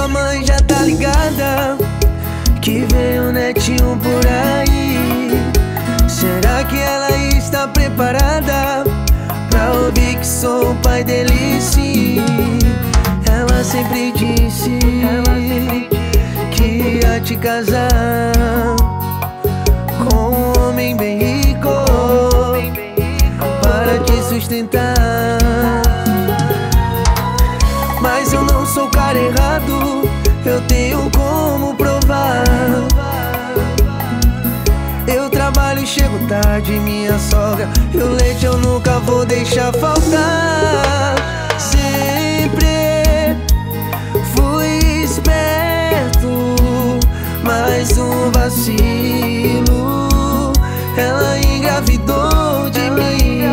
tua mãe já tá ligada que vem um netinho por aí. Será que ela está preparada pra ouvir que sou o pai dele sim? Ela sempre disse que ia te casar com um homem bem rico para te sustentar. Mas eu não sou o cara errado, eu tenho como provar. Eu trabalho e chego tarde, minha sogra, e o leite eu nunca vou deixar faltar. Sempre fui esperto, mas um vacilo, ela engravidou de mim.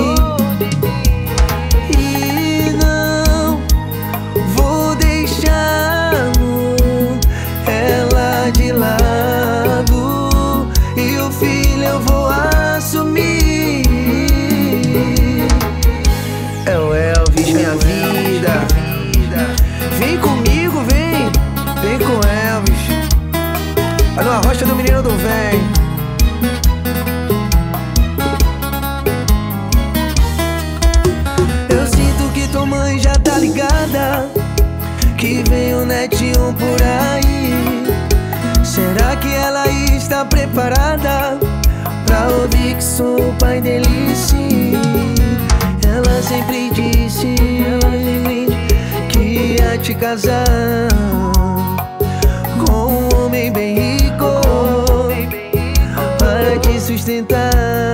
E não vou deixar ela de lado, e o filho eu vou assumir. É o Elvis, minha vida. Vem comigo, vem com Elvis. Olha a rocha do menino do vem. Eu sinto que tua mãe já tá ligada que vem um netinho por aí. Será que ela está preparada pra ouvir que sou o pai dele sim? Ela sempre disse que ia te casar com um homem bem rico para te sustentar.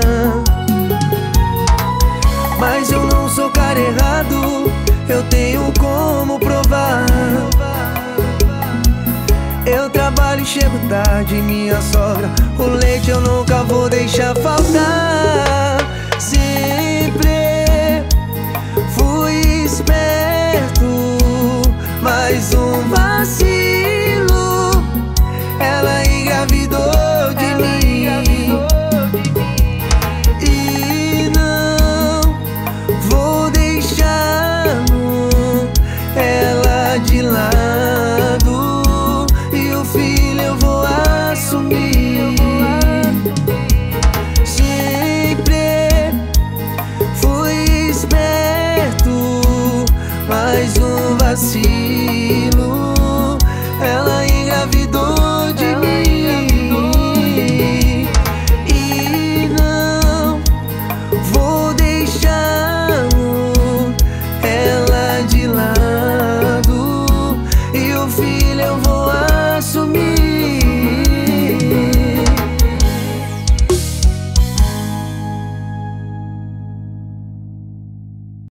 Mas eu não sou o cara errado, eu tenho como provar. Eu trabalho e chego tarde, minha sogra, o leite eu nunca vou deixar faltar. Sempre fui esperto, mas um vacilo, ela engravidou de mim. E não vou deixar ela de lado, e o filho eu vou assumir. Sempre fui esperto, mas um vacilo,